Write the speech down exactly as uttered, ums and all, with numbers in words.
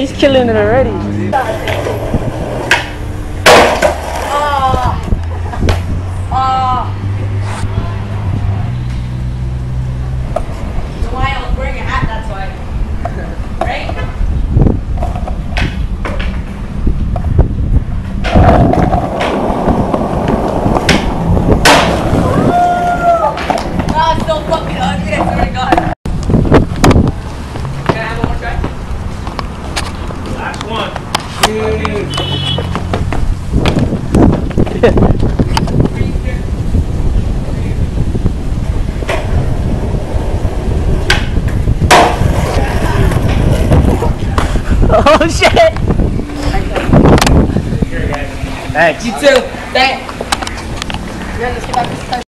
he's killing it already. Oh. Oh. That's why I was wearing a hat, that's why. Right? Oh, it's so fucking ugly, I swear to God. Can I have one more try? Last one. Oh shit! Thanks. You too. Thanks. Yeah, let's get back to the